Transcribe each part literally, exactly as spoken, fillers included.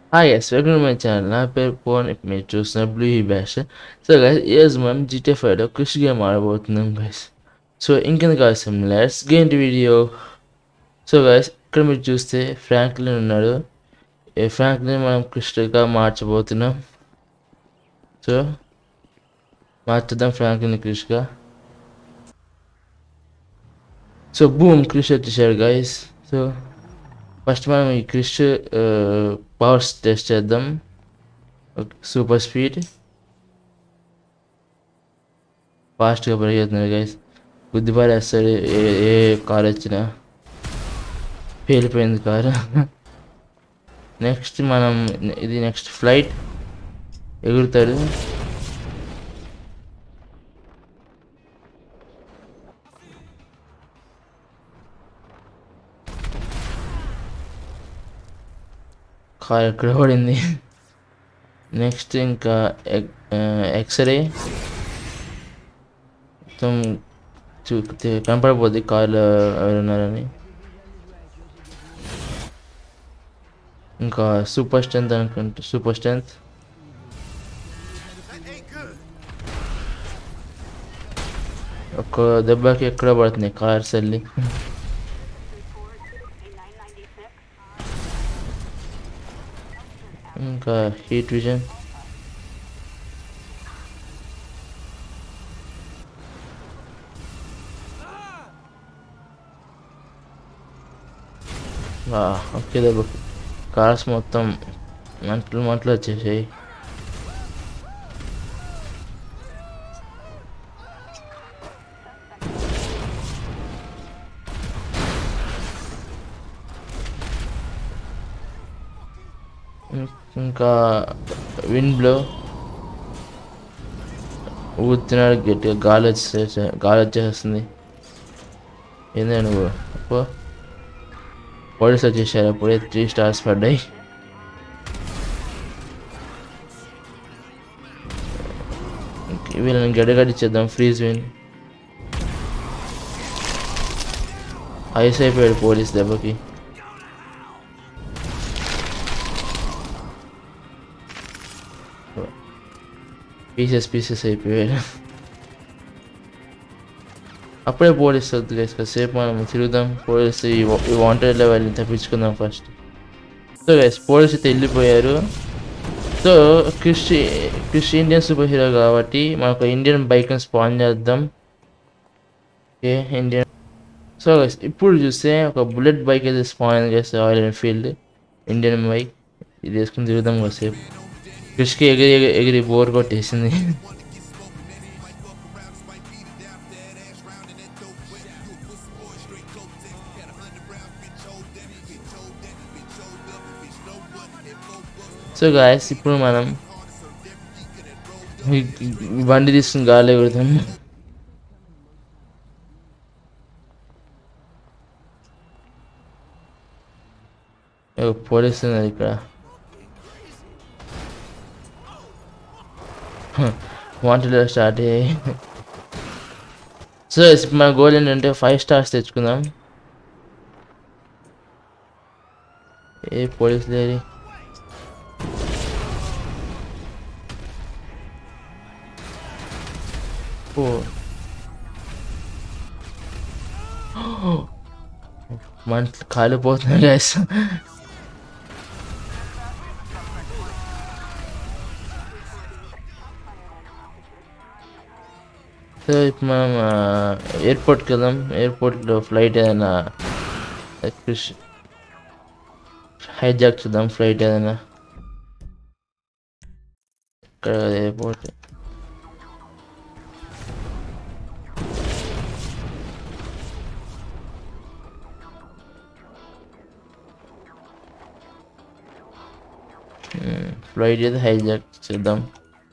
Hi guys, welcome to my channel. నా పేరు phone మీరు చూస్తున్న బ్లూ బ్యాష్. సో గైస్ ఈరోజు మనం జీటీ ఫైవ్లో క్రిష్ గేమ్ ఆడబోతున్నాం గైస్. సో ఇంకెందుకు ఆలస్యం, let's get into video. So guys ఇక్కడ మీరు చూస్తే ఫ్రాంక్లిన్ ఉన్నాడు. ఈ ఫ్రాంక్లిన్ మనం క్రిష్గా మార్చబోతున్నాం. సో మార్చుదాం ఫ్రాంక్లిన్ క్రిష్గా. సో బూమ్, క్రిష్ వచ్చేసాడు గైస్. సో ఫస్ట్ మనం ఈ క్రిష్ పవర్స్ టెస్ట్ చేద్దాం. సూపర్ స్పీడ్, ఫాస్ట్గా పరిగెత్తున్నాడు గైస్. గుద్దిపారు వేస్తాడు, ఏ ఏ కార్ వచ్చినా. పేలిపోయింది కారు. నెక్స్ట్ మనం ఇది నెక్స్ట్ ఫ్లైట్, ఎగురుతాడు. కార్ ఎక్కడ పడింది. నెక్స్ట్ ఇంకా ఎక్స్రే, మొత్తం చూ కనపడబోద్ది కార్లో ఎవరున్నారని. ఇంకా సూపర్ స్ట్రెంత్ అనుకుంటా, సూపర్ స్ట్రెంత్. ఒక దెబ్బకి ఎక్కడ పడుతుంది కార్స్ వెళ్ళి. ఇంకా హీట్ విజన్, ఓకే దెబ్బ కార్స్ మొత్తం మంటలు మంటలు వచ్చేసాయి. ఇంకా విండ్ బ్లో, ఊతున్నాడు గట్టిగా, గాలి వచ్చేసే గాలి వచ్చేస్తుంది. ఏందా నువ్వు అప్పో, పోలీసు వచ్చేసారు. అప్పుడే త్రీ స్టార్స్ పడ్డాయి. వీళ్ళని గడ్డగడ్డిచ్చేద్దాం. ఫ్రీజ్ విన్, ఐస్ అయిపోయాడు పోలీస్ దెబ్బకి. పీసెస్ పీసెస్ అయిపోయాడు. అప్పుడే పోలీస్ వద్దు గైస్, కాసేపు మనం తిరుగుదాం. పోలీసు ఈ వాంటెడ్ లెవెల్ని తప్పించుకుందాం ఫస్ట్. సో గైస్ పోలీసు అయితే వెళ్ళిపోయారు. So Krrish Krrish Indian superhero కాబట్టి మనకు ఇండియన్ బైక్ని స్పాన్ చేద్దాం. Okay Indian. సో గైస్ ఇప్పుడు చూస్తే ఒక బుల్లెట్ బైక్ అయితే స్పాన్ అయింది guys, Royal Enfield Indian bike. ఇది వేసుకుని తిరుగుదాం కాసేపు. క్రిష్కి ఎగిరి ఎగిరి ఎగిరి బోర్ కొట్టేసింది. సో గాయస్ ఇప్పుడు మనం బండి తీసుకుని గాలి ఎగురుతాం. పోలీసు ఉన్నది ఇక్కడ. వాంటెడ్ స్టార్ట్ అయ్యాయి. సో మన గోల్ ఏంటంటే ఫైవ్ స్టార్స్ తెచ్చుకుందాం. ఏ పోలీస్ లేరి. ఓ మంటలు కాలిపోతున్నాయి గైస్. సో ఇప్పుడు మనం ఎయిర్పోర్ట్కి వెళ్దాం. ఎయిర్పోర్ట్లో ఫ్లైట్ ఏదైనా హైజాక్ చూద్దాం. ఫ్లైట్ ఏదైనా ఇక్కడ ఎయిర్పోర్ట్. ఫ్లైట్ అయితే హైజాక్ చేద్దాం.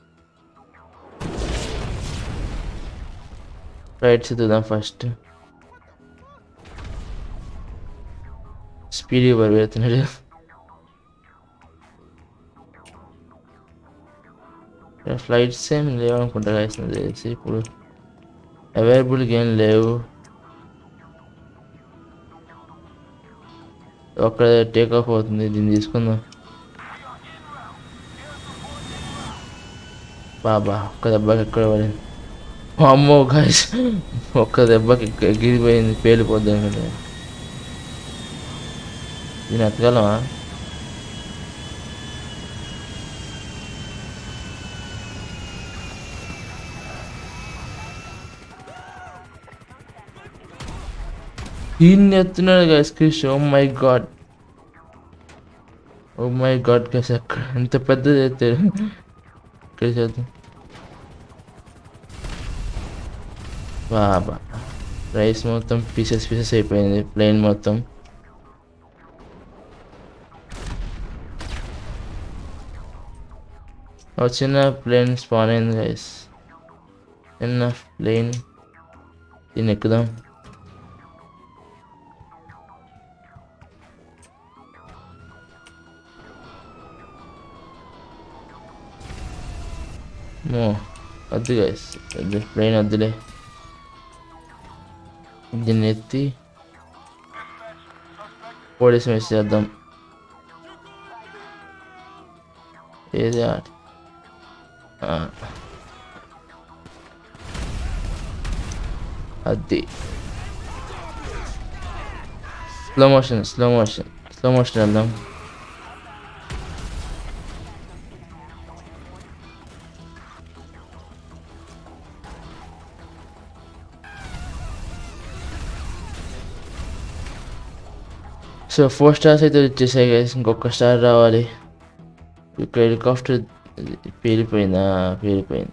ఫ్లైట్ చూద్దాం ఫస్ట్. స్పీడ్గా పరిగెడుతున్నాడు. ఫ్లైట్స్ ఏం లేవనుకుంటా గైస్ నాకు తెలిసి. ఇప్పుడు అవైలబుల్గా ఏం లేవు. ఒక టేక్ ఆఫ్ అవుతుంది, దీన్ని తీసుకుందాం. బాబా ఒక్క దెబ్బకి ఎక్కడ పడింది. అమ్మో గాయస్ ఒక్క దెబ్బకి ఎగిరిపోయింది, పేలిపోద్ది అనుకుంటే. దీన్ని ఎత్తగలమా? దీన్ని ఎత్తున్నాడు guys Krrish. Oh my god, oh my god guys, ఎక్కడ ఎంత పెద్దది ఎత్తాడు. ఇక్కడ చేద్దాం. బాబా రైస్ మొత్తం పీసెస్ పీసెస్ అయిపోయింది, ప్లేన్ మొత్తం. ఒక చిన్న ప్లేన్ స్పాన్ అయింది గైస్, చిన్న ప్లేన్. దీన్ని ఎక్కుదాం. మో వద్దు గైస్, వద్దు, ప్లేన్ వద్దులే. దీన్ని ఎత్తి పోలీస్ మెస్ చేద్దాం. ఏది అది slow motion slow motion slow motion వెళ్దాం. సో ఫోర్ స్టార్స్ అయితే వచ్చేసాయి గైస్, ఇంకొక స్టార్ రావాలి. ఇక్కడ హెలికాప్టర్ పేలిపోయిందా? పేలిపోయింది.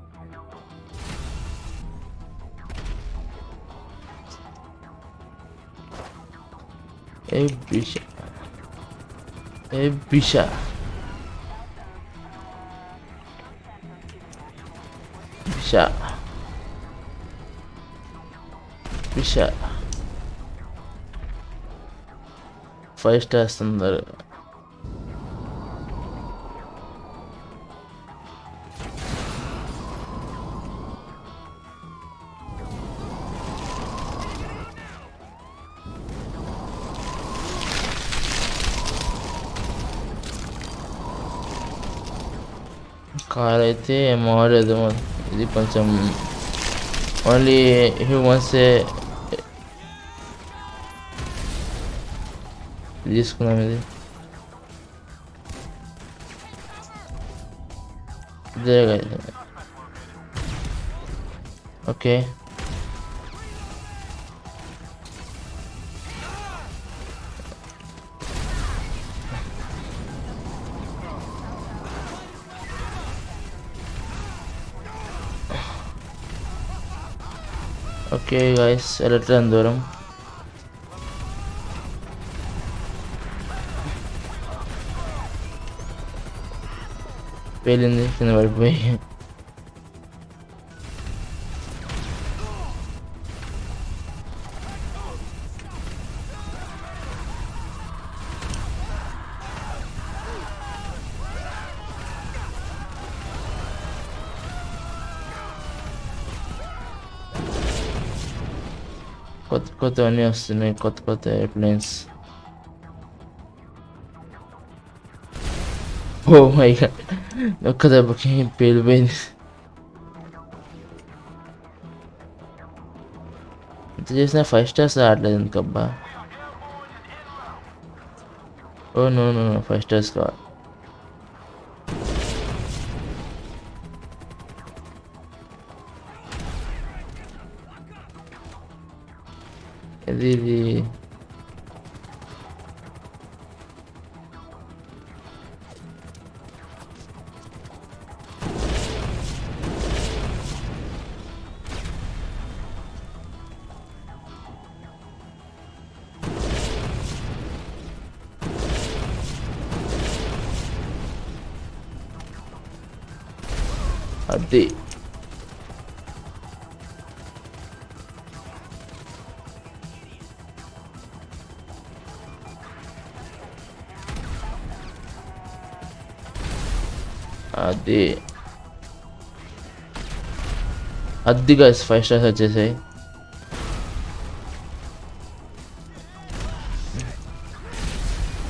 ఏ బిష ఏ బిష బిష బిష ఫైవ్ స్టార్స్ అందరు. కార్ అయితే మారలేదు, ఇది కొంచెం ఓన్లీ హ్యూమన్సే తీసుకున్నాం. ఇది ఇదే ఓకే. ఓకే గాయస్, వెళ్ళట్లేదు దూరం. పేలింది, కింద పడిపోయి. కొత్త కొత్తవన్నీ వస్తున్నాయి, కొత్త కొత్త ఎయిర్ప్లేన్స్. ఓ మై గాడ్, ఒక్క దెబ్బకి పేలిపోయింది. ఎంత చేసినా ఫైవ్ స్టార్స్ రావట్లేదు ఎందుకబ్బా? Oh no no five stars కావాలి. ఇది ఇది అది అది అది గైస్, ఫైవ్ స్టార్స్ వచ్చేసాయి.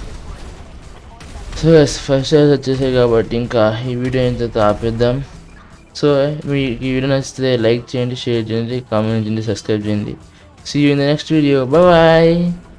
సో గైస్ ఫైవ్ స్టార్స్ వచ్చేసాయి కాబట్టి ఇంకా ఈ వీడియో ఇంత ఆపేద్దాం. సో మీకు ఈ వీడియో నచ్చితే లైక్ చేయండి, షేర్ చేయండి, కామెంట్ చేయండి, సబ్స్క్రైబ్ చేయండి. See you in the next video. Bye bye.